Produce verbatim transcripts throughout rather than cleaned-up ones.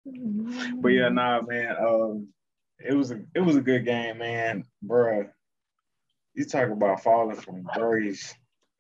But yeah, nah, man. Um, it was a it was a good game, man, bruh. You talk about falling from grace.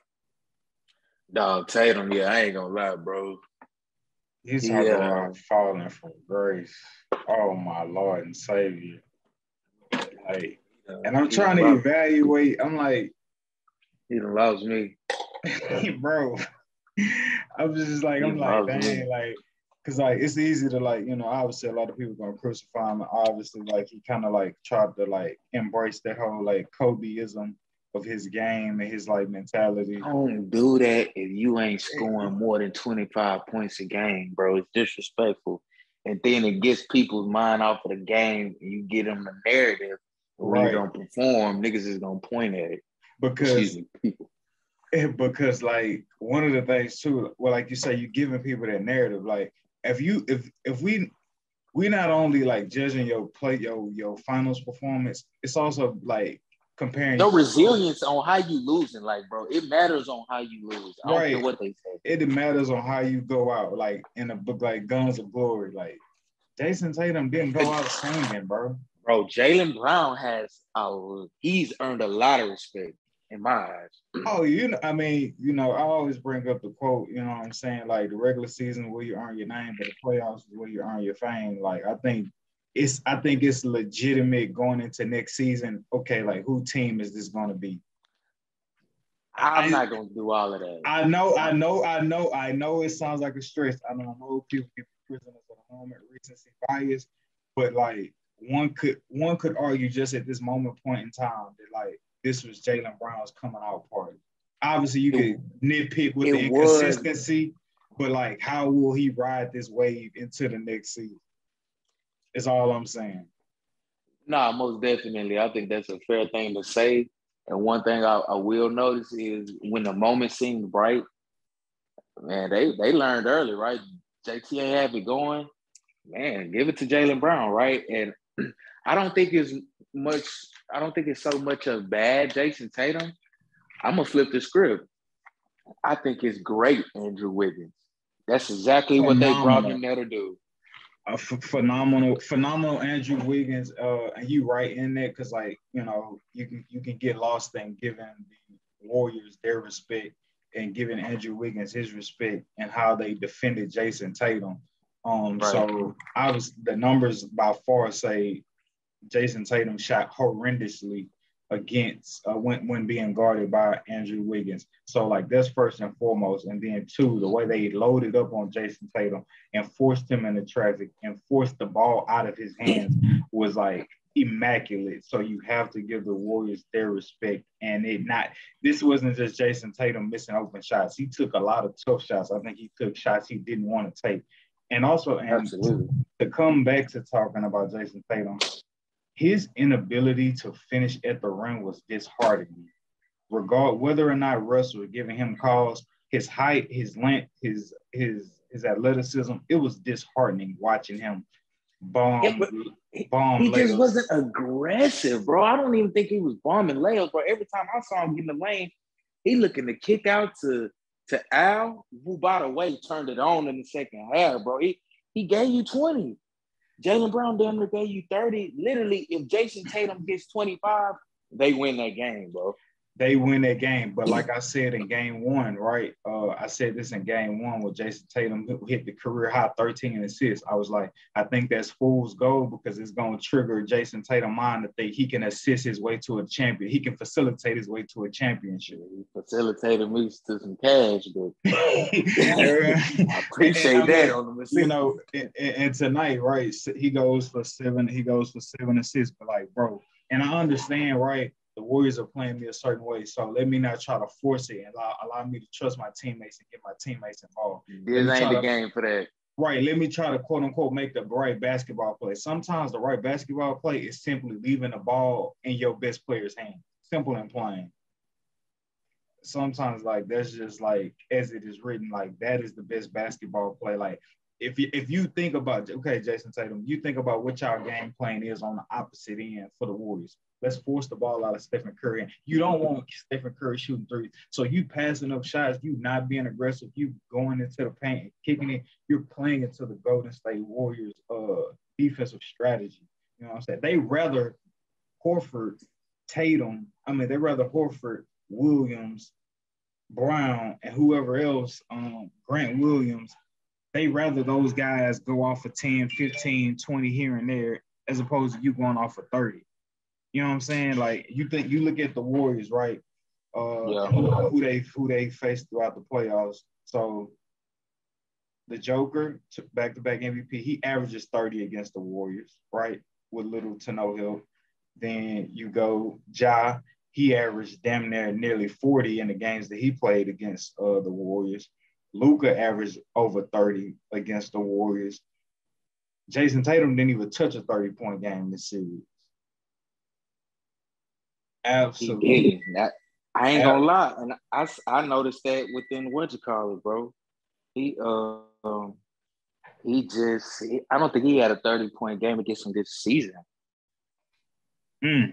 Dog Tatum, yeah, I ain't gonna lie, bro. You talk Yeah, about falling from grace. Oh my Lord and Savior. Like, uh, and I'm he done trying to lost. evaluate. I'm like, He done lost me. bro. I'm just like, He I'm done like, lost dang, me. like, cause like it's easy to like, you know, obviously a lot of people gonna crucify him. And obviously, like he kind of like tried to like embrace that whole like Kobeism of his game and his like mentality. Don't do that if you ain't scoring more than twenty-five points a game, bro. It's disrespectful. And then it gets people's mind off of the game and you get them the narrative. And when you Right. don't perform, niggas is gonna point at it. Excuse Because me, people. because like one of the things too, well, like you say, you giving people that narrative. Like if you if if we we not only like judging your play your your finals performance, it's also like comparing Your you to resilience on how you losing, like, bro, it matters on how you lose. I don't care right. what they say. It matters on how you go out. Like in a book like Guns of Glory, like Jason Tatum didn't go out swinging, bro. Bro, Jaylen Brown has a he's earned a lot of respect in my eyes. Oh, you know, I mean, you know, I always bring up the quote, you know what I'm saying? Like the regular season is where you earn your name, but the playoffs is where you earn your fame. Like I think it's I think it's legitimate going into next season. Okay, like who team is this gonna be? I'm I not gonna do all of that. I know, I I, know, I know, I know it sounds like a stress. I know I know people get prisoners of the moment, recency bias, but like one could one could argue just at this moment point in time that like this was Jaylen Brown's coming out party. Obviously, you it, could nitpick with it the was inconsistency, but like, how will he ride this wave into the next season? Is all I'm saying. nah, most definitely. I think that's a fair thing to say. And one thing I, I will notice is when the moment seems bright, man, they they learned early, right? J T ain't have it going, man. Give it to Jaylen Brown, right? And I don't think it's much. I don't think it's so much of bad Jason Tatum. I'm gonna flip the script. I think it's great, Andrew Wiggins. That's exactly what they brought Phenomenal. him there to do. A f- phenomenal, phenomenal Andrew Wiggins, uh, and you right in there because, like, you know, you can you can get lost in giving the Warriors their respect and giving Andrew Wiggins his respect and how they defended Jason Tatum. Um, Right. so I was the numbers by far say Jason Tatum shot horrendously against uh, when when being guarded by Andrew Wiggins. So like that's first and foremost, and then two, the way they loaded up on Jason Tatum and forced him into traffic and forced the ball out of his hands was like immaculate. So you have to give the Warriors their respect, and it not this wasn't just Jason Tatum missing open shots. He took a lot of tough shots. I think he took shots he didn't want to take, and also and Absolutely. to come back to talking about Jason Tatum, his inability to finish at the rim was disheartening. Regard whether or not Russ was giving him calls, his height, his length, his his his athleticism, it was disheartening watching him Yeah, bomb but he, bomb he just layups. wasn't aggressive, bro. I don't even think he was bombing layups, bro. Every time I saw him get in the lane, he looking to kick out to to Al, who by the way turned it on in the second half, bro. He he gave you twenty. Jaylen Brown damn near gave you thirty. Literally, if Jason Tatum gets twenty-five, they win that game, bro. They win that game. But like I said in game one, right? Uh, I said this in game one where Jason Tatum hit the career high thirteen assists. I was like, I think that's fool's gold because it's going to trigger Jason Tatum mind to think he can assist his way to a champion. He can facilitate his way to a championship. He facilitated me to some cash, but I and, and, appreciate I that mean, on the you receipt. know, and, and tonight, right? He goes for seven. He goes for seven assists. But like, bro, and I understand, right? The Warriors are playing me a certain way, so let me not try to force it and allow, allow me to trust my teammates and get my teammates involved. Let This me ain't try the to game for that. right. Let me try to quote unquote make the right basketball play. Sometimes the right basketball play is simply leaving the ball in your best player's hand. Simple and plain. Sometimes like that's just like as it is written, like that is the best basketball play. Like if you if you think about okay, Jason Tatum, you think about what y'all game plan is on the opposite end for the Warriors. Let's force the ball out of Stephen Curry. And you don't want Stephen Curry shooting threes. So you passing up shots, you not being aggressive, you going into the paint and kicking it, you're playing into the Golden State Warriors uh, defensive strategy. You know what I'm saying? They rather Horford, Tatum, I mean, they rather Horford, Williams, Brown, and whoever else, um, Grant Williams, they rather those guys go off for ten, fifteen, twenty here and there as opposed to you going off for thirty. You know what I'm saying? Like you think you look at the Warriors, right? Uh, Yeah. who, who they who they faced throughout the playoffs. So the Joker, back-to-back M V P, he averages thirty against the Warriors, right? With little to no help. Then you go Ja, he averaged damn near nearly forty in the games that he played against uh, the Warriors. Luka averaged over thirty against the Warriors. Jason Tatum didn't even touch a thirty-point game this series. Absolutely. He did. That, I ain't gonna lie, and I, I noticed that within what you call it, bro. He uh, um, he just he, I don't think he had a thirty point game against him this season. Mm.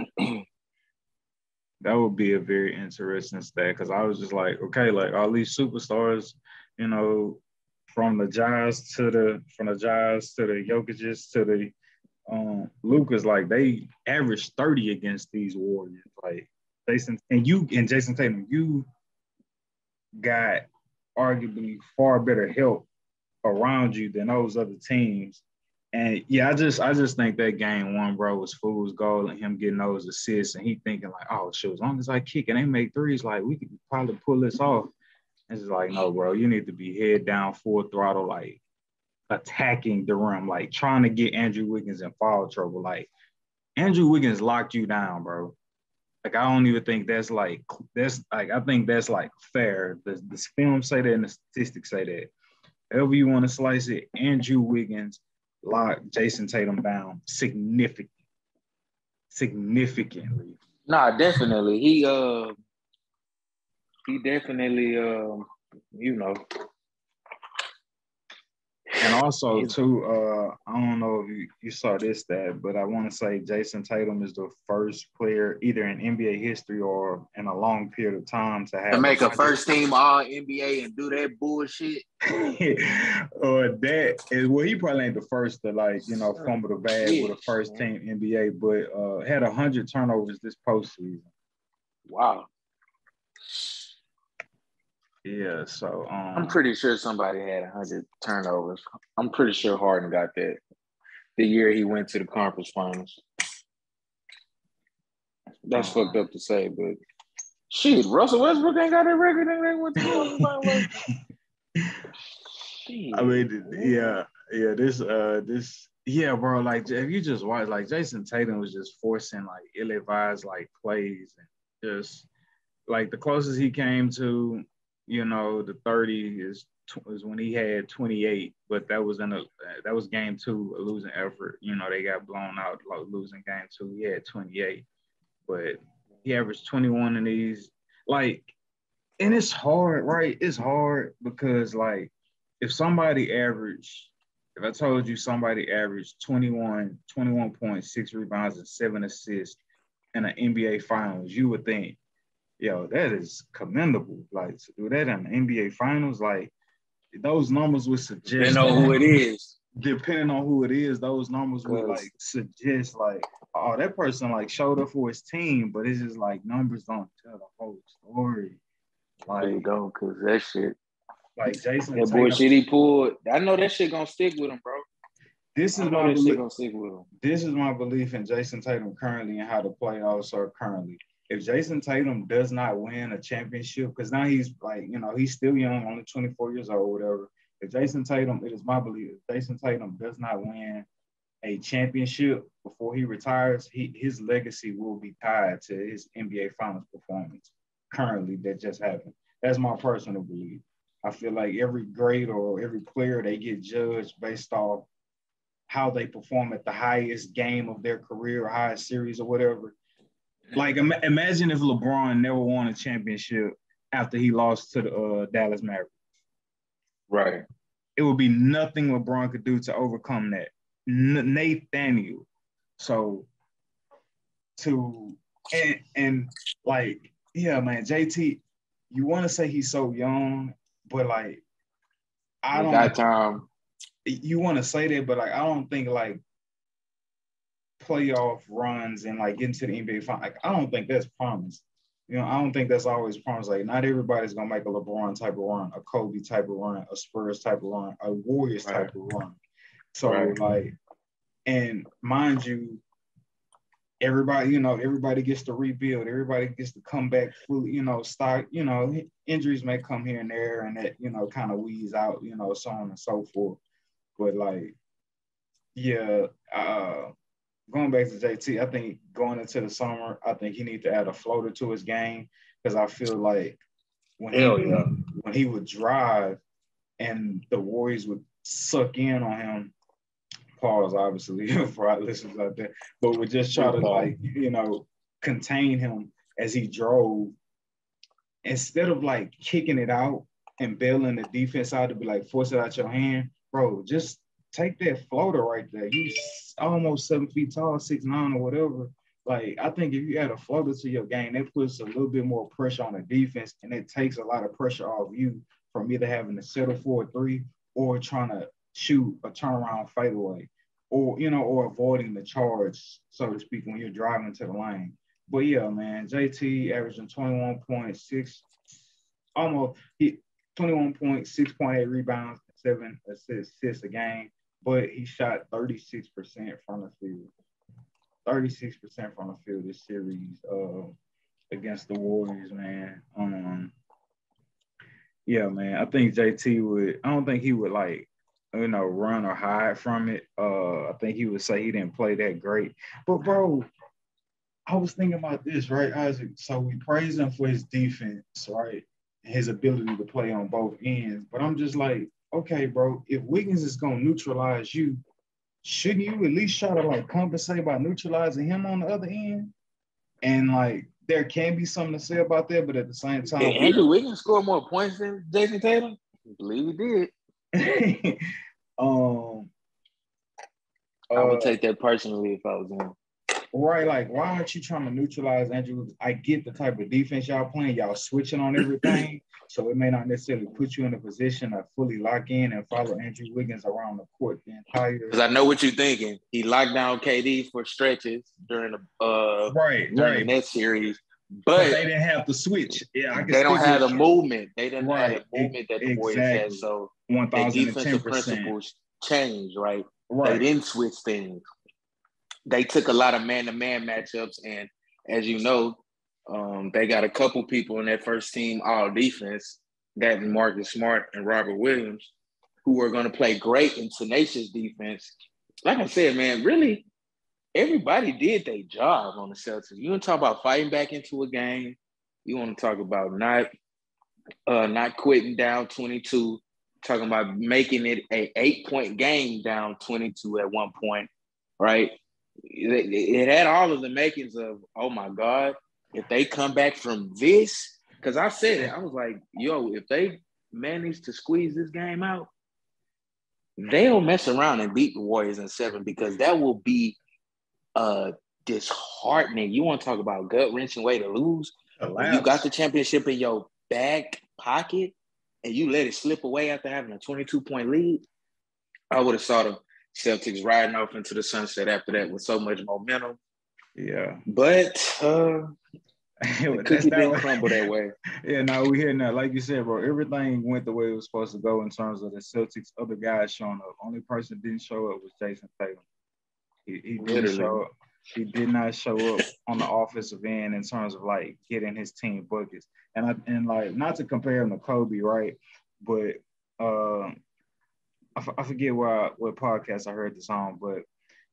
That would be a very interesting stat because I was just like, okay, like all these superstars, you know, from the Jazz to the from the Jazz to the Jokic's to the um, Lukas, like they averaged thirty against these Warriors. Like Jason and you and Jason Tatum, you got arguably far better help around you than those other teams. And yeah, I just I just think that game one, bro, was fool's gold and him getting those assists and he thinking like, oh shit, as long as I kick and they make threes, like we could probably pull this off. And it's like, no, bro, you need to be head down, full throttle, like attacking the rim, like trying to get Andrew Wiggins in foul trouble. Like Andrew Wiggins locked you down, bro. Like I don't even think that's like that's like I think that's like fair. The, the film say that and the statistics say that. However you want to slice it, Andrew Wiggins locked Jason Tatum down significantly. Significantly. Nah, definitely. He uh he definitely um uh, you know. And also, too, uh, I don't know if you, you saw this stat, but I want to say Jason Tatum is the first player either in N B A history or in a long period of time to have to make a first team All N B A and do that bullshit. Or that is well, he probably ain't the first to like you know fumble the bag with a first team N B A, but uh, had a hundred turnovers this postseason. Wow. Yeah, so um, I'm pretty sure somebody had a hundred turnovers. I'm pretty sure Harden got that the year he went to the conference finals. That's um, fucked up to say, but shit, Russell Westbrook ain't got that record and they went to the conference finals. I mean, yeah, yeah, this, uh, this, yeah, bro. Like, if you just watch, like, Jason Tatum was just forcing like ill-advised like plays and just like the closest he came to. You know, the thirty is is when he had twenty-eight, but that was in a that was game two, a losing effort. You know, they got blown out losing game two. He had twenty-eight, but he averaged twenty-one in these. Like, and it's hard, right? It's hard because like if somebody averaged, if I told you somebody averaged twenty-one, twenty-one points, six rebounds, and seven assists in an N B A Finals, you would think, yo, that is commendable. Like, to do that in the N B A Finals, like, those numbers would suggest. Depending on who it is. Depending on who it is, those numbers would, like, suggest, like, oh, that person, like, showed up for his team, but it's just, like, numbers don't tell the whole story. Like, they don't, because that shit. Like, Jason That bullshit he pulled, I know that shit gonna stick with him, bro. This is, my belief, gonna stick with him. This is my belief in Jason Tatum currently and how the playoffs are currently. If Jason Tatum does not win a championship, because now he's like, you know, he's still young, only twenty-four years old, whatever. If Jason Tatum, it is my belief, if Jason Tatum does not win a championship before he retires, he, his legacy will be tied to his N B A Finals performance currently that just happened. That's my personal belief. I feel like every great or every player, they get judged based off how they perform at the highest game of their career or highest series or whatever. Like, Im- imagine if LeBron never won a championship after he lost to the uh, Dallas Mavericks. Right. It would be nothing LeBron could do to overcome that. N- Nathaniel. So to and and like yeah, man, J T, you want to say he's so young, but like I At don't. that time, you want to say that, but like I don't think like playoff runs and like getting to the N B A final, like I don't think that's promised. You know, I don't think that's always promised. Like not everybody's gonna make a LeBron type of run, a Kobe type of run, a Spurs type of run, a Warriors type right. of run. So right. like, and mind you, everybody, you know, everybody gets to rebuild. Everybody gets to come back fully, you know, start, you know, injuries may come here and there and that, you know, kind of weeds out, you know, so on and so forth. But like, yeah, uh, going back to J T, I think going into the summer, I think he needs to add a floater to his game because I feel like when Hell he yeah. when he would drive and the Warriors would suck in on him, pause obviously for our listeners out there, but would just try to like, you know, contain him as he drove instead of like kicking it out and bailing the defense out to be like force it out your hand, bro, just take that floater right there. You almost seven feet tall, six nine or whatever. Like I think if you add a floater to your game, that puts a little bit more pressure on the defense, and it takes a lot of pressure off you from either having to settle for a three or trying to shoot a turnaround fadeaway, or you know, or avoiding the charge, so to speak, when you're driving to the lane. But yeah, man, J T averaging twenty-one point six, almost he twenty-one point six point eight rebounds, seven assists a game. But he shot thirty-six percent from the field. thirty-six percent from the field this series uh, against the Warriors, man. Um, yeah, man. I think J T would – I don't think he would, like, you know, run or hide from it. Uh, I think he would say he didn't play that great. But, bro, I was thinking about this, right, Isaac? So we praise him for his defense, right, his ability to play on both ends. But I'm just like, okay, bro, if Wiggins is going to neutralize you, shouldn't you at least try to, like, compensate by neutralizing him on the other end? And, like, there can be something to say about that, but at the same time – Did Andrew Wiggins score more points than Jason Tatum? I believe he did. um, I would uh, take that personally if I was him. Right, like, why aren't you trying to neutralize Andrew? I get the type of defense y'all playing. Y'all switching on everything, so it may not necessarily put you in a position to fully lock in and follow Andrew Wiggins around the court the entire. Because I know what you're thinking. He locked down K D for stretches during the uh right, during right. the net series, but, but they didn't have to switch. Yeah, I they don't have the you. movement. They didn't right. have the movement that the exactly. Warriors had. So the defensive principles changed. Right, right. They didn't switch things. They took a lot of man-to-man matchups, and as you know, um, they got a couple people in that first team all defense, that and Marcus Smart and Robert Williams, who are going to play great in tenacious defense. Like I said, man, really, everybody did their job on the Celtics. You want to talk about fighting back into a game. You want to talk about not uh, not quitting down twenty-two, talking about making it a eight-point game down twenty-two at one point, right? It, it had all of the makings of, oh, my God, if they come back from this, because I said it, I was like, yo, if they manage to squeeze this game out, they'll mess around and beat the Warriors in seven, because that will be uh, disheartening. You want to talk about gut-wrenching way to lose? When you got the championship in your back pocket and you let it slip away after having a twenty-two-point lead, I would have saw the Celtics riding off into the sunset after that with so much momentum. Yeah. But uh, the cookie didn't crumble that way. Yeah, no, we hear now. Like you said, bro, everything went the way it was supposed to go in terms of the Celtics, other guys showing up. Only person that didn't show up was Jason Tatum. He, he didn't show up. He did not show up on the offensive end in terms of, like, getting his team buckets. And, I, and like, not to compare him to Kobe, right? But uh, – I, f- I forget what, what podcast I heard this on, but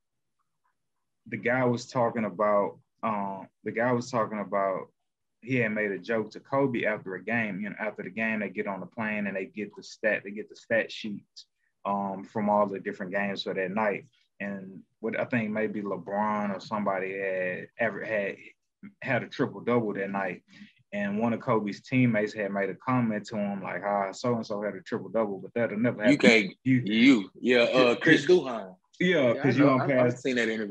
the guy was talking about, um, the guy was talking about, he had made a joke to Kobe after a game. You know, after the game, they get on the plane and they get the stat, they get the stat sheets um, from all the different games for that night. And what I think maybe LeBron or somebody had ever had had a triple double that night. And one of Kobe's teammates had made a comment to him like, "Ah, so and so had a triple double, but that'll never happen." You can't, you, you, yeah, uh, Chris Duhon. Yeah, because yeah, you on I, past. I've seen that interview.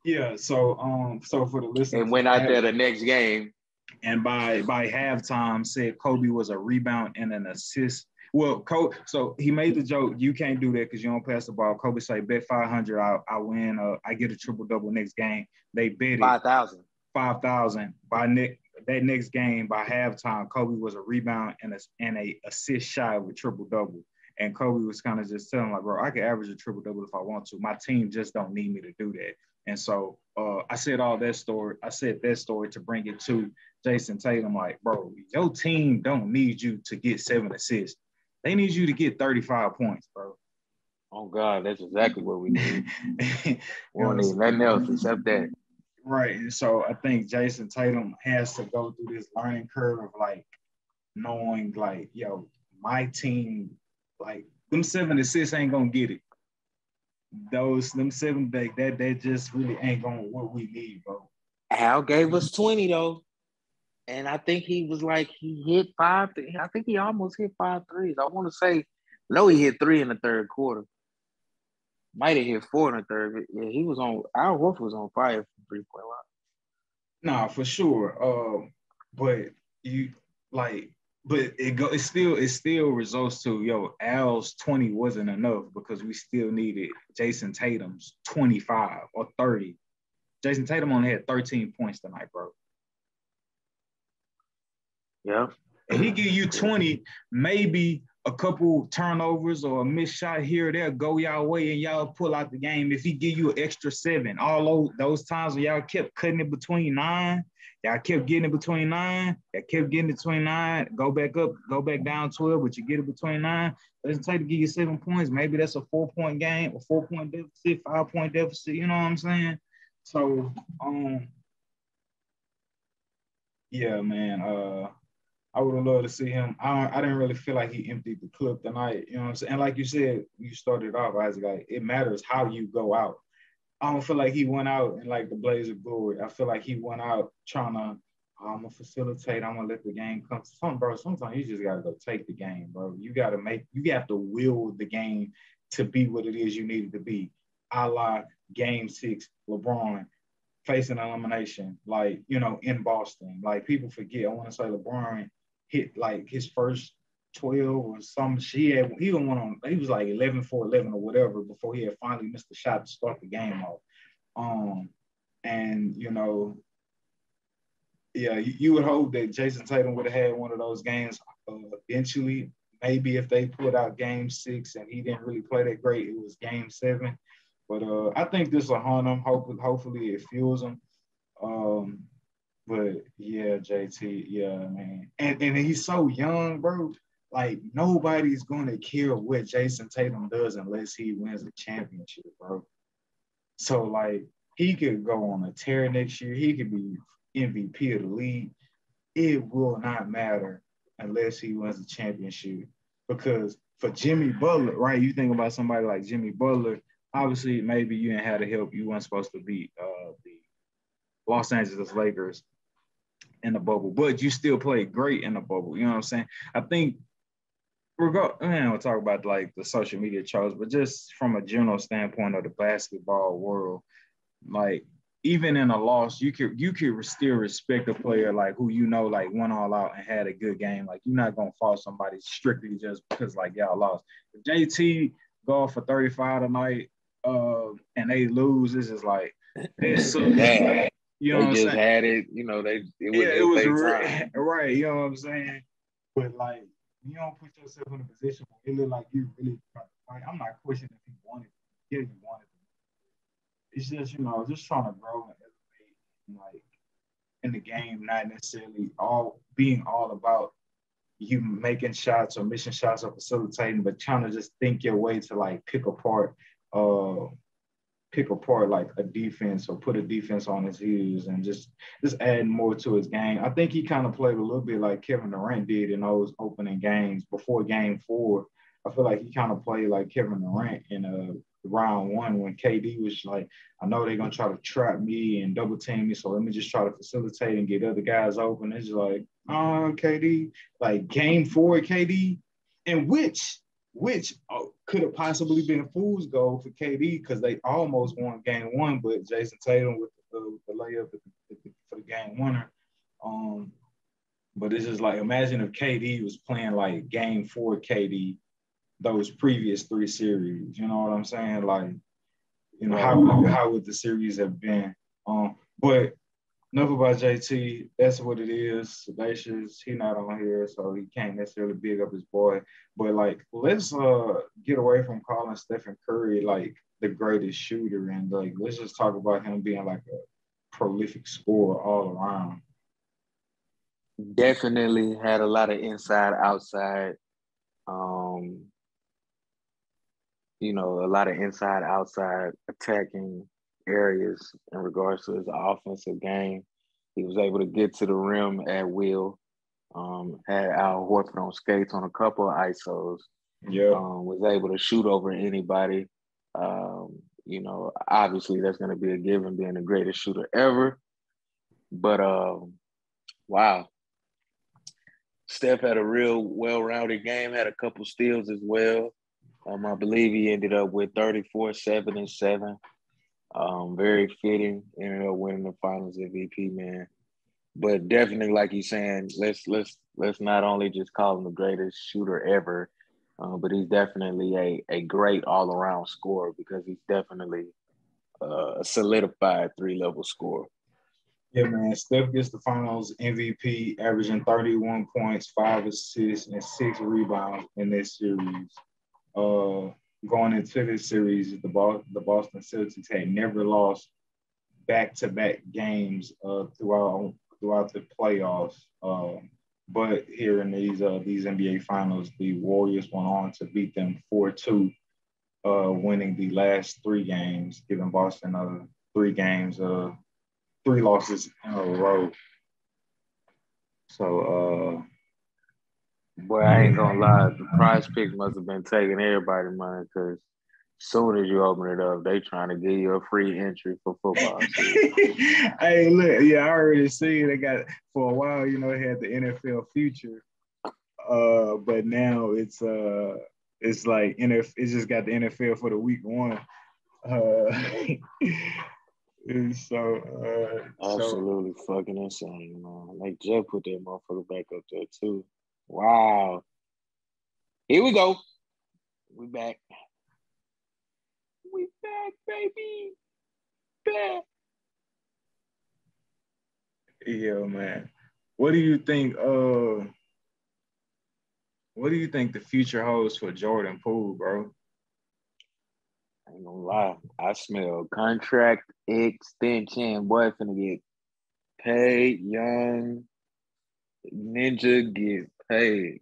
Yeah. So um, so for the and listeners, went out there the next game. and by by halftime said Kobe was a rebound and an assist. Well, Kobe, so he made the joke, you can't do that because you don't pass the ball. Kobe say, bet five hundred, I, I win, uh, I get a triple-double next game. They bet it five thousand. five thousand. By ne- that next game, by halftime, Kobe was a rebound and a, and a assist shy with triple-double. And Kobe was kind of just telling like, bro, I can average a triple-double if I want to. My team just don't need me to do that. And so uh, I said all that story. I said that story to bring it to Jayson Tatum. Like, bro, your team don't need you to get seven assists. They need you to get thirty-five points, bro. Oh God, that's exactly what we need. We don't need nothing else except that. Right. And so I think Jayson Tatum has to go through this learning curve of like knowing like, yo, my team, like them seven assists ain't gonna get it. Those them seven that that that just really ain't gonna what we need, bro. Al gave us twenty though. And I think he was like, he hit five. I think he almost hit five threes. I want to say, no, he hit three in the third quarter. Might have hit four in the third. Yeah, he was on, Al Horford was on fire from three-point line. Nah, for sure. Um, but you like, but it go. It still it still results to yo. Al's twenty wasn't enough because we still needed Jayson Tatum's twenty-five or thirty. Jayson Tatum only had thirteen points tonight, bro. Yeah. And he give you twenty, maybe a couple turnovers or a missed shot here or there go y'all way and y'all pull out the game. If he give you an extra seven, all those, those times when y'all kept cutting it between nine, y'all kept getting it between nine, y'all kept getting it between nine, go back up, go back down twelve, but you get it between nine. Doesn't take to give you seven points. Maybe that's a four-point game, a four-point deficit, five-point deficit, you know what I'm saying? So, um, yeah, man, uh, I would have loved to see him. I I didn't really feel like he emptied the clip tonight. You know what I'm saying? And like you said, you started off, Isaac, like it matters how you go out. I don't feel like he went out in like the blaze of glory. I feel like he went out trying to, oh, I'm gonna facilitate, I'm gonna let the game come. Some bro, sometimes you just gotta go take the game, bro. You gotta make you have to will the game to be what it is you need it to be. A la game six, LeBron facing elimination, like, you know, in Boston. Like people forget. I want to say LeBron hit like his first twelve or some shit. He went on, he was like eleven for eleven or whatever before he had finally missed the shot to start the game off. Um, and you know, yeah, you, you would hope that Jayson Tatum would have had one of those games uh, eventually. Maybe if they put out game six and he didn't really play that great, it was game seven. But uh, I think this will haunt him. Hopefully, hopefully it fuels him. Um, but yeah, J T, yeah, man. And and he's so young, bro. Like nobody's gonna care what Jayson Tatum does unless he wins a championship, bro. So like he could go on a tear next year. He could be M V P of the league. It will not matter unless he wins a championship. Because for Jimmy Butler, right? You think about somebody like Jimmy Butler. Obviously, maybe you didn't have the help. You weren't supposed to beat uh, the Los Angeles Lakers in the bubble, but you still played great in the bubble. You know what I'm saying? I think we're going, man, we'll talk about like the social media trolls, but just from a general standpoint of the basketball world, like even in a loss, you could you could still respect a player like who you know like went all out and had a good game. Like you're not gonna fault somebody strictly just because like y'all lost. If J T go for thirty-five tonight, uh, and they lose, this is like this. Yeah. You know they what I'm just saying? had it, you know, they it was, Yeah, it it was was re- right. You know what I'm saying? But like, you don't put yourself in a position where it look like you really trying to fight. I'm not questioning if you wanted to. Yeah, you wanted to. It's just, you know, just trying to grow and elevate and like in the game, not necessarily all being all about you making shots or missing shots or facilitating, but trying to just think your way to like pick apart uh pick apart like a defense or put a defense on his heels and just just add more to his game. I think he kind of played a little bit like Kevin Durant did in those opening games before game four. I feel like he kind of played like Kevin Durant in a round one when K D was like, I know they're gonna try to trap me and double team me, so let me just try to facilitate and get other guys open. It's like, oh, K D, like game four, K D, in which which uh, could have possibly been fool's goal for K D because they almost won game one, but Jason Tatum with the, the layup for the game winner. Um, but it's just like, imagine if K D was playing like game four K D those previous three series. You know what I'm saying? Like, you know, how how would the series have been? Um, but enough about J T. That's what it is. Sedacious. He not on here, so he can't necessarily big up his boy. But like, let's uh get away from calling Stephen Curry like the greatest shooter, and like, let's just talk about him being like a prolific scorer all around. Definitely had a lot of inside outside. Um, you know, a lot of inside outside attacking areas in regards to his offensive game. He was able to get to the rim at will. Um, had Al Horford on skates on a couple of I S Os. Yeah. Um, was able to shoot over anybody. Um, you know, obviously that's going to be a given being the greatest shooter ever. But um, wow. Steph had a real well-rounded game, had a couple steals as well. Um, I believe he ended up with thirty-four, seven, and seven. Um, very fitting. Ended up winning the Finals M V P, man. But definitely, like you're saying, let's let's let's not only just call him the greatest shooter ever, uh, but he's definitely a a great all-around scorer because he's definitely uh, a solidified three-level scorer. Yeah, man. Steph gets the Finals M V P, averaging thirty-one points, five assists, and six rebounds in this series. Uh, going into this series, the Boston, the Boston Celtics had never lost back-to-back games uh, throughout throughout the playoffs. Uh, but here in these uh, these N B A Finals, the Warriors went on to beat them four two, uh, winning the last three games, giving Boston uh, three games, uh, three losses in a row. So, uh, boy, I ain't gonna lie, the Prize Picks must have been taking everybody money because soon as you open it up, they trying to give you a free entry for football. Hey, look, yeah, I already see they got for a while. You know, they had the N F L Future, uh, but now it's uh, it's like N F. It's just got the N F L for the week one. Uh, so uh, absolutely so, fucking insane, man. Like Jeff put that motherfucker back up there too. Wow. Here we go. We back. We back, baby. Back. Yeah, man. What do you think? Uh, what do you think the future holds for Jordan Poole, bro? I ain't gonna lie. I smell contract extension. Boy, finna get paid. Young Ninja get paid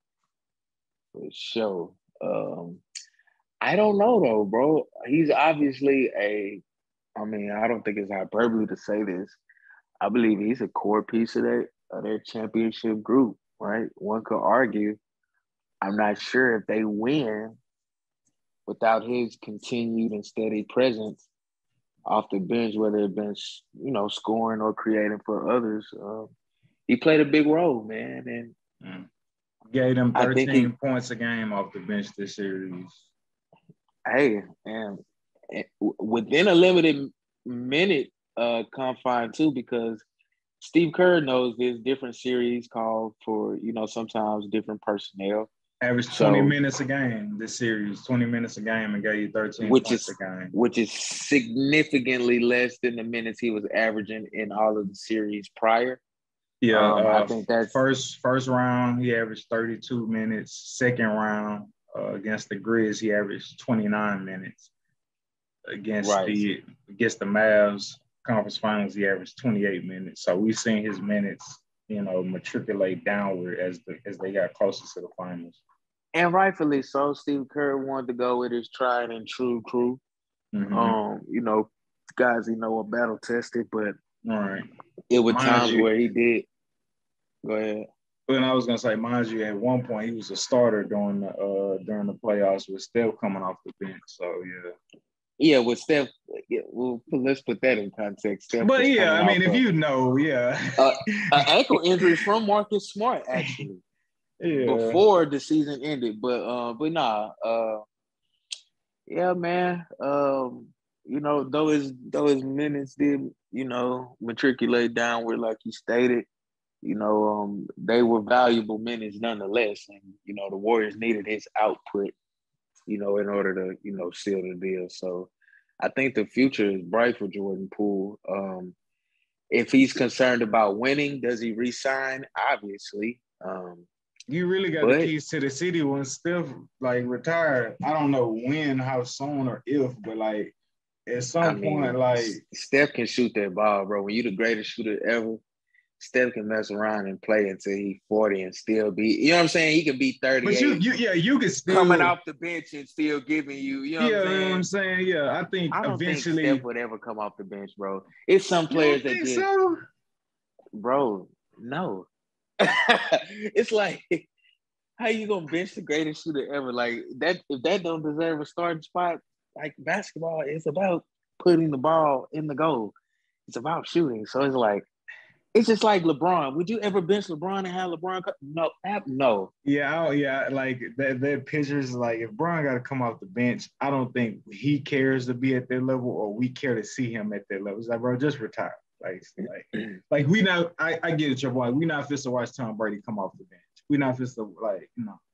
for sure. Um, I don't know though, bro. He's obviously a. I mean, I don't think it's hyperbole to say this. I believe he's a core piece of their of their championship group, right? One could argue. I'm not sure if they win without his continued and steady presence off the bench, whether it been, you know, scoring or creating for others. Um, he played a big role, man. And mm. Gave them thirteen he, points a game off the bench this series. Hey, and, and within a limited minute uh, confine too, because Steve Kerr knows there's different series called for, you know, sometimes different personnel. Averaged twenty so, minutes a game this series, twenty minutes a game, and gave you thirteen which points is, a game. Which is significantly less than the minutes he was averaging in all of the series prior. Yeah, um, uh, I think that's first first round he averaged thirty-two minutes. Second round uh, against the Grizz, he averaged twenty-nine minutes. Against right. the against the Mavs conference finals, he averaged twenty-eight minutes. So we've seen his minutes, you know, matriculate downward as the as they got closer to the finals. And rightfully so. Steve Kerr wanted to go with his tried and true crew. Mm-hmm. Um, you know, guys he know are battle tested, but all right. It was mind times you, where he did. Go ahead. And I was gonna say, mind you, at one point he was a starter during the uh, during the playoffs with Steph coming off the bench. So yeah. Yeah, with Steph, yeah, well, let's put that in context. Steph but yeah, I mean, if a, you know, yeah, uh, an ankle injury from Marcus Smart, actually. Yeah. before the season ended. But uh, but nah, uh, yeah, man. Um, you know, though his though his minutes did, you know, matriculate downward like he stated, you know, um, they were valuable minutes nonetheless. And, you know, the Warriors needed his output, you know, in order to, you know, seal the deal. So I think the future is bright for Jordan Poole. Um, if he's concerned about winning, does he resign? Obviously. Um, You really got the but keys to the city when Steph like retired. I don't know when, how soon, or if, but like at I some point, mean, like Steph can shoot that ball, bro. When you're the greatest shooter ever, Steph can mess around and play until he's forty and still be, you know what I'm saying? He could be but you thirty-eight you yeah, you can coming still off the bench and still giving you, you know what I'm yeah, you know what I'm saying? saying? Yeah, I think I don't think Steph eventually would ever come off the bench, bro. It's some you players don't that think just, so? bro, no. It's like, how you gonna bench the greatest shooter ever? Like that, if that don't deserve a starting spot, like basketball is about putting the ball in the goal. It's about shooting. So it's like, it's just like LeBron. Would you ever bench LeBron and have LeBron? Co- no, no. Yeah, I, yeah, like that that pictures like if Brian got to come off the bench, I don't think he cares to be at that level or we care to see him at that level. It's like, bro, just retire. Like, like, like we not. I, I get it, your boy. We not fit to watch Tom Brady come off the bench. We not fit to like, you know.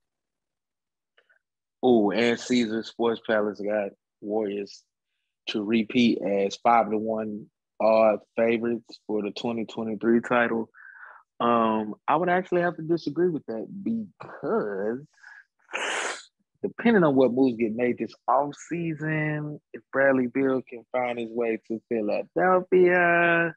Oh, and Caesar Sports Palace got Warriors to repeat as five to one odd favorites for the twenty twenty-three title. Um, I would actually have to disagree with that because depending on what moves get made this offseason, if Bradley Beal can find his way to Philadelphia,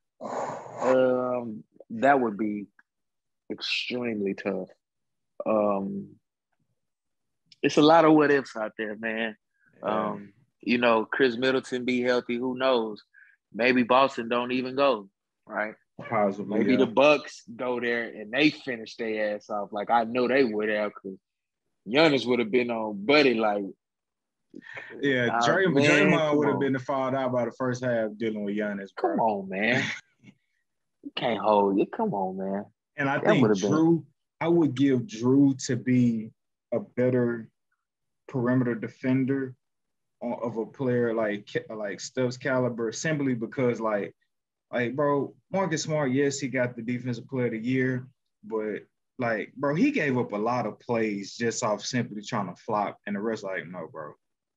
um, that would be extremely tough. Um, it's a lot of what ifs out there, man. Yeah. Um, you know, Chris Middleton be healthy, who knows? Maybe Boston don't even go, right? Possibly, Maybe yeah. the Bucks go there and they finish their ass off. Like I know they would have, because Giannis would have been on Buddy like, Yeah, uh, Dray, man, Draymond come would have on, been fouled out by the first half dealing with Giannis, bro. come on, man. You can't hold it. Come on, man. And I That would think have been. Drew, I would give Drew to be a better perimeter defender of a player like like Steph's caliber, simply because like like bro, Marcus Smart, yes, he got the defensive player of the year, but like bro, he gave up a lot of plays just off simply trying to flop, and the rest like no, bro.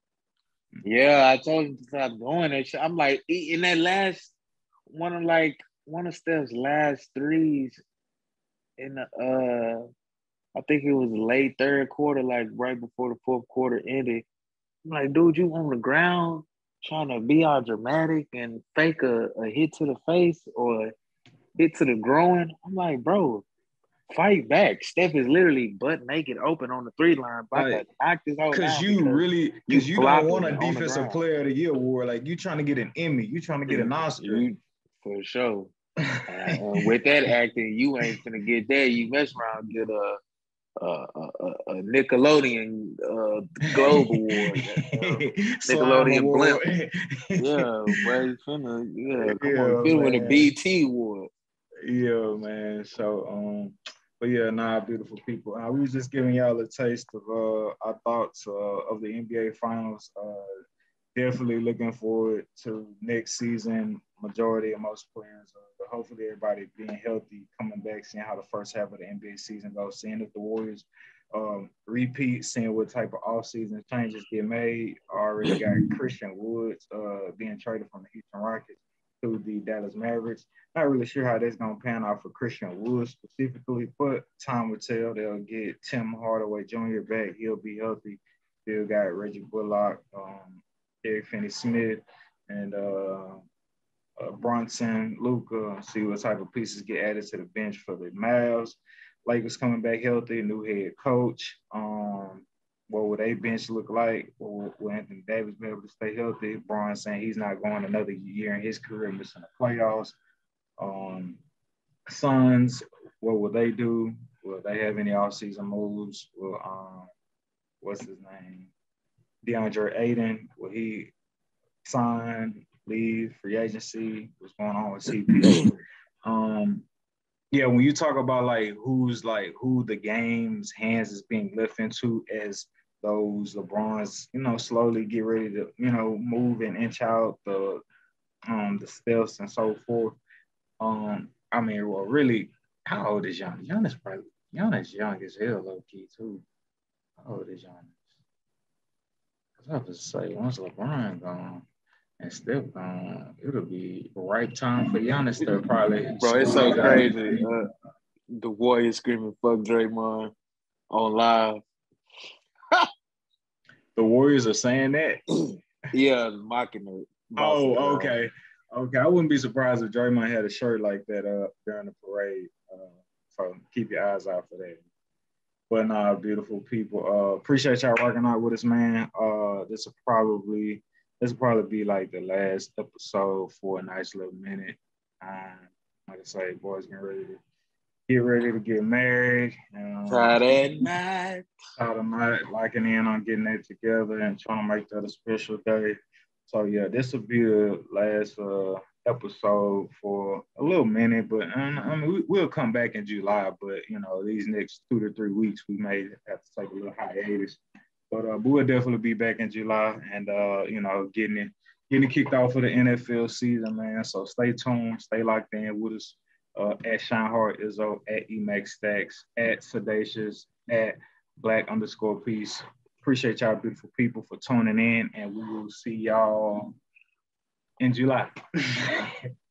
Yeah, I told him to stop doing that shit. I'm like, in that last one of like one of Steph's last threes in the uh I think it was late third quarter, like right before the fourth quarter ended. I'm like, dude, you on the ground trying to be all dramatic and fake a, a hit to the face or hit to the groin. I'm like, bro, fight back. Steph is literally butt naked open on the three line, about to Like, knock this whole cause down you because really, you cause you don't want flopping a on the defensive ground. player of the year award. Like you trying to get an Emmy, you trying to get an Oscar. You, for sure. And, and with that acting, you ain't gonna get that. You mess around, get a a, a, a Nickelodeon uh, Globe Award, uh, Slime Nickelodeon Blimp. award. Yeah, boy, you finna, yeah, come on, you Yeah, finna win a man. B T Award. Yeah, man. So, um, but yeah, nah, beautiful people. Uh, we was just giving y'all a taste of uh, our thoughts uh, of the N B A Finals. Uh, definitely looking forward to next season. Majority of most players, uh, but hopefully everybody being healthy, coming back, seeing how the first half of the N B A season goes, seeing if the Warriors um, repeat, seeing what type of off-season changes get made. Already got Christian Woods uh, being traded from the Houston Rockets to the Dallas Mavericks. Not really sure how that's going to pan out for Christian Woods specifically, but time will tell. They'll get Tim Hardaway Junior back. He'll be healthy. Still got Reggie Bullock, um, Derek Finney-Smith, and uh, uh, Brunson, Luka, see what type of pieces get added to the bench for the Mavs. Lakers coming back healthy, new head coach. Um, what would a bench look like? Will, will Anthony Davis be able to stay healthy? Bron saying he's not going another year in his career missing the playoffs. Um, Suns, what will they do? Will they have any offseason moves? Will um, what's his name? DeAndre Ayton, will he sign, leave, free agency? What's going on with C P? um, Yeah, when you talk about like who's like who the game's hands is being lifted into as those LeBrons, you know, slowly get ready to, you know, move and inch out the um the steps and so forth. Um, I mean, well, really, how old is Giannis? Giannis probably Giannis young as hell, low key too. How old is Giannis? Cause I was say once LeBron gone and Steph gone, it'll be the right time for Giannis to probably Bro, it's so squeeze out. crazy. Uh, the Warriors screaming "fuck Draymond" on live. The Warriors are saying that. Yeah, mocking it. Oh, Boston, uh, okay. Okay. I wouldn't be surprised if Draymond had a shirt like that uh, during the parade. Uh, so keep your eyes out for that. But nah, beautiful people. Uh, appreciate y'all working out with us, man. Uh, this will probably this will probably be like the last episode for a nice little minute. Um, like I say, boys getting ready to get ready to get married. Um, Friday night. out of night, locking in on getting that together and trying to make that a special day. So yeah, this will be the last uh, episode for a little minute, but um, I mean, we, we'll come back in July. But you know, these next two to three weeks, we may have to take a little hiatus. But, uh, but we'll definitely be back in July, and uh, you know, getting it getting it kicked off for the N F L season, man. So stay tuned, stay locked in with us. Uh, at Shineheart Izzo, at Emax Stacks, at Sedacious, at Black underscore Peace. Appreciate y'all beautiful people for tuning in, and we will see y'all in July.